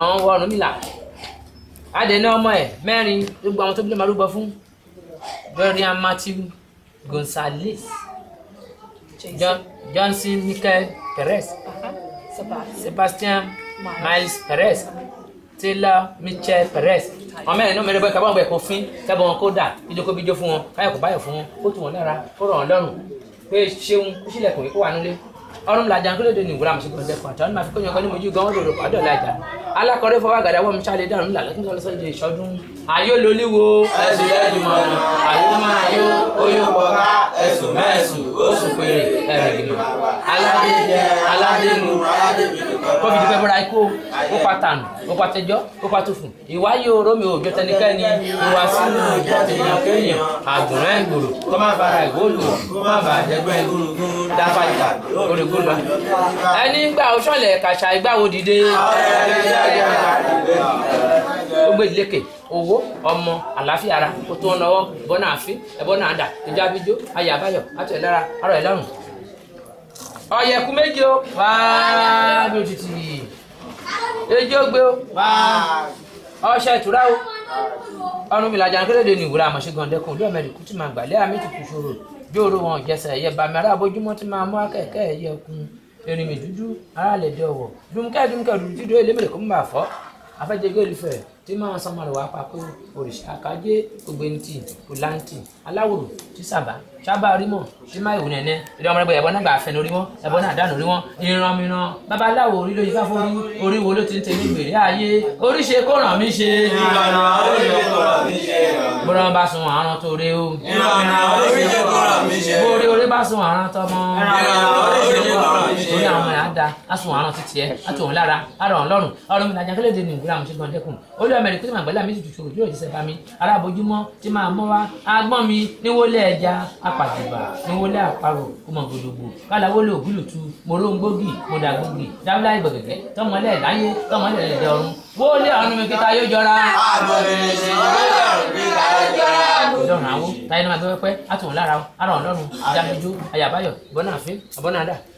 àwọn ọ̀run mi là adẹ̀nà ọmọ ẹ̀ mẹ́rin gbogbo àwọn tó bí lè máa rúbọ fún Dorian Matthew Gonzalez Johnson Michael Perez Sebastian Miles Perez Taylor Mitchell Perez ọmọ ẹ̀ náà mẹ́rin bọ́ kábọ̀ ọ̀bẹ̀ kò fín kábọ̀ wọn kó dà ìjókòó bíjó fún wọn káyọ̀ kó báyọ̀ fún wọn kó tù wọn lára kó rọ̀ wọn lọ́rùn pé ṣeun kó sílẹ̀kùn yìí kó wà nílé ọrùn làjà kí ló dé ní ìwúrà àmì ṣùgbọ́n dẹ́kun àtàwọn máa fi kóyan kan ní mojú gan lòrò pàdé ọ̀làjà alákọ̀ọ́rẹ́ fọwọ́ àgàdà wọ́n mi ṣáà lè dàrú ńlá lọ́tún tó lọ sọ́jọ́ ìṣọ́dún ayé lolíwo ẹ̀sùn lẹ́jùmọ̀ ọ̀nà ayé máa yó oyó pọ̀ká ẹ̀sùn mẹ́ẹ̀sùn oṣù péré ẹ̀rẹ̀gìmọ̀ aládé jẹ aládé nu kọ́bí ti fẹ́ bọ́ra ikú ó pa tànù ó pa tẹjọ́ ó pa tó fún ìwáyé orómi òjò tẹnikẹ́ni ìwà sínú òjò tèèyàn kéèyàn àgùnrán ìgboro kó má bàa ìgbóòlù kó má bàa jẹgbẹ́ dáfàjà orígbóòlù ẹni gbà ó ṣọlẹ̀ kàṣà ìgbàwó dìde ó gbé ìlékè owó ọmọ àlàáfíà ara kó tó ń lọ́wọ́ bọ́nà àfin ẹ̀bọ́nà àdà ìjà bíjó ayé àbáyọ̀ àti ẹ̀lára arọ̀ ẹ̀ lọ́rùn Oyeku Meji o wá bí o ti tì Eji Oye o wá ọṣẹ ìtura o ọrùn mi làjà kéréde ní ìwúrà àmọ̀ṣẹ́gun ọ̀dẹ́kùn olú ẹ̀mẹ́rì kú tí máa gbàlẹ́ àmì tìkú ṣòro bí oró wọn jẹsẹ̀ ẹ̀yẹ bàmí ará abójúmọ́ tí máa mú akẹ́kẹ́ ẹ̀yẹ ọkùn erin mi dúdú ará lè dẹ ọwọ́ dùnkẹ́ dídó elémèrè kó ń bà fọ́ afẹ́jẹgẹ́ olùfẹ́ tí máa san ọmọ rẹ̀ wá papò òrìṣà àkájé ògbéntì òlántì aláwòrò tí sábà rímọ̀ tí máa ìwò nẹ̀nẹ́ ilé ọmọ ẹgbẹ́ ẹ̀bọ́n náà gbà fẹ́ lórí wọn ẹ̀bọ́n náà dànù rí wọn ìran mìíràn babaláwo orí lóyún fáfó orí wo ló ti ń tẹ̀lé gbèrè ayé oríṣe kó ràn mí ṣe bọ́dọ̀ bá sun àrùn tó ré o bórí orí bá sun àrùn tọmọ orí àwọn ọmọ yà á da á sun àrùn títì ẹ á tù wọn lára á rọ̀ wọn lọ́rùn ọ̀rọ̀ mi làjà kílódé ní ìwúrà àmọ̀ṣẹ́gun dẹ́kun olú ẹ̀mẹ́rì kí màá gbẹ́lá méjì tuntun òjò ìjíṣẹ́ bá mi alábòjúmọ́ tí máa mọ́ wá agbọ́n mi níwọlé ẹja apàdùbà níwọlé àparò ọmọ gbòdògbò kálàwọlé ògúlùtù mòróngbògì mòdàgbògì dáwọlá ìgbọ̀gẹ̀gẹ̀ tọmọlẹ̀ láyé tọmọlẹ̀ lẹ̀dẹ̀ ọ̀run wọlé ọ̀run mi kíta yóò jọra. ìdọ̀rùn àwo táyé náà máa gbé pẹ́pẹ́ àtùwọ̀n lára àrọ̀ ọ̀lọ́run ìdámẹ́jọ́ ayàbáyọ̀ ìbọn náà fín ìbọn náà dà